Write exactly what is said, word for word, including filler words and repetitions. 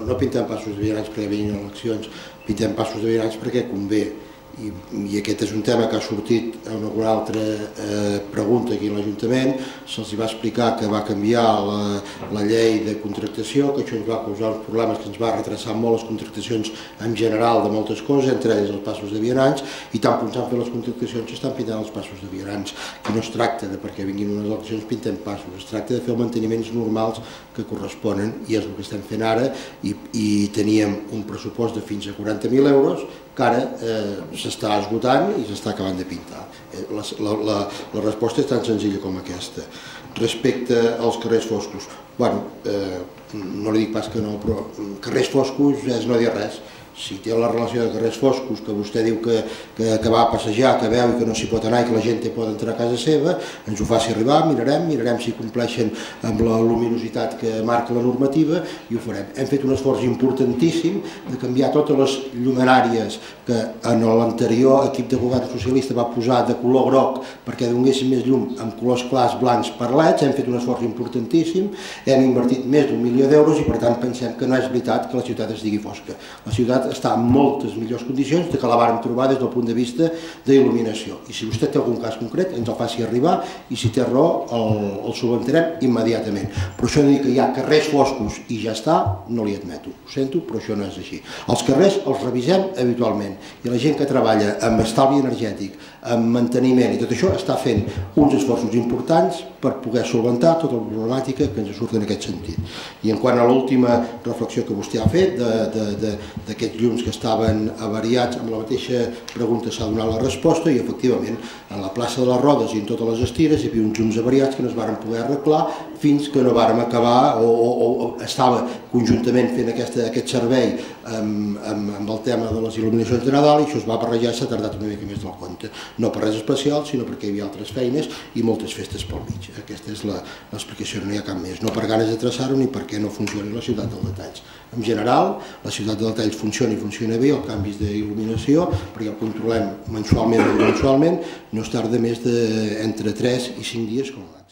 no pintem passos de vianants perquè vinguin eleccions, pintem passos de vianants perquè convé. I, i aquest és un tema que ha sortit en alguna altra eh, pregunta aquí a l'Ajuntament. Se'ls va explicar que va canviar la, la llei de contractació, que això ens va causar uns problemes, que ens va retrasar molt les contractacions en general de moltes coses, entre elles els passos de vianants, i tant com s'han fet les contractacions s'estan pintant els passos de vianants. I no es tracta de perquè vinguin unes eleccions pintem passos, es tracta de fer els manteniments normals que corresponen, i és el que estem fent ara, i, i teníem un pressupost de fins a quaranta mil euros, que ara eh, s'està esgotant i s'està acabant de pintar. La, la, la resposta és tan senzilla com aquesta. Respecte als carrers foscos, bueno, eh, no li dic pas que no, però carrers foscos és no dir res. Si té la relació de carrers foscos, que vostè diu que, que, que va a passejar, que veu i que no s'hi pot anar i que la gent pot entrar a casa seva, ens ho faci arribar, mirarem, mirarem si compleixen amb la luminositat que marca la normativa i ho farem. Hem fet un esforç importantíssim de canviar totes les llumenàries que en l'anterior equip de govern socialista va posar de color groc perquè donéssim més llum amb colors clars blancs per leds. Hem fet un esforç importantíssim, hem invertit més d'un milió d'euros i per tant pensem que no és veritat que la ciutat es digui fosca. La ciutat està en moltes millors condicions de que la vàrem trobar des del punt de vista d'il·luminació. I si vostè té algun cas concret, ens el faci arribar i si té raó el, el subventarem immediatament. Però això de dir que hi ha carrers foscos i ja està, no li admeto. Ho sento, però això no és així. Els carrers els revisem habitualment i la gent que treballa amb estalvi energètic, amb manteniment i tot això està fent uns esforços importants per poder solventar tota la problemàtica que ens surt en aquest sentit. I en quant a l'última reflexió que vostè ha fet d'aquests llums que estaven avariats, amb la mateixa pregunta s'ha donat la resposta i efectivament en la plaça de les Rodes i en totes les estires hi havia uns llums avariats que no es varen poder arreglar fins que no vàrem acabar o, o, o estava conjuntament fent aquesta, aquest servei amb, amb, amb el tema de les il·luminacions de Nadal i això es va barrejar i s'ha tardat una mica més del compte. No per res especial, sinó perquè hi havia altres feines i moltes festes pel mig. Aquesta és l'explicació, no hi ha cap més. No per ganes de traçar-ho ni perquè no funcioni la ciutat del Detalls. En general, la ciutat del Detalls funciona i funciona bé, els canvis d'il·luminació, perquè el controlem mensualment o mensualment, no es tarda més d'entre tres i cinc dies com l'any.